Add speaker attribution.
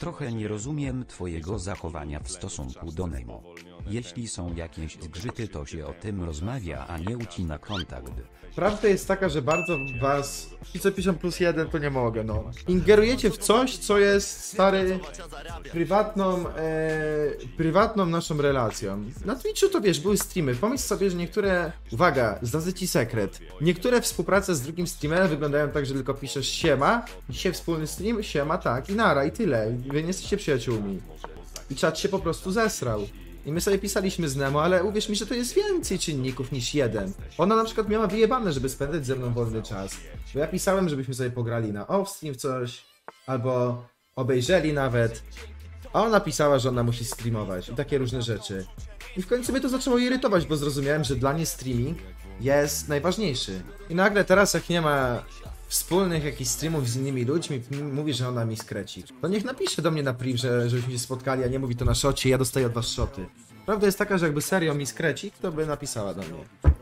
Speaker 1: trochę nie rozumiem twojego zachowania w stosunku do Nemo. Jeśli są jakieś zgrzyty, to się o tym rozmawia, a nie ucina kontakt.
Speaker 2: Prawda jest taka, że bardzo was, ci co piszą +1, to nie mogę, no. Ingerujecie w coś, co jest, stary, prywatną naszą relacją. Na Twitchu to wiesz, były streamy. Pomyśl sobie, że niektóre, uwaga, zdradzę ci sekret. Niektóre współprace z drugim streamerem wyglądają tak, że tylko piszesz siema, dzisiaj wspólny stream, siema, tak, i nara, i tyle. Wy nie jesteście przyjaciółmi. I czat się po prostu zesrał. I my sobie pisaliśmy z Nemo, ale uwierz mi, że to jest więcej czynników niż jeden. Ona na przykład miała wyjebane, żeby spędzać ze mną wolny czas. Bo ja pisałem, żebyśmy sobie pograli na off-stream w coś, albo obejrzeli nawet. A ona pisała, że ona musi streamować i takie różne rzeczy. I w końcu mnie to zaczęło irytować, bo zrozumiałem, że dla niej streaming jest najważniejszy. I nagle teraz, jak nie ma wspólnych jakichś streamów z innymi ludźmi, mówi, że ona mi skreci. To niech napisze do mnie na priv, żebyśmy się spotkali, a nie mówi to na szocie, ja dostaję od was szoty. Prawda jest taka, że jakby serio mi skreci, to by napisała do mnie.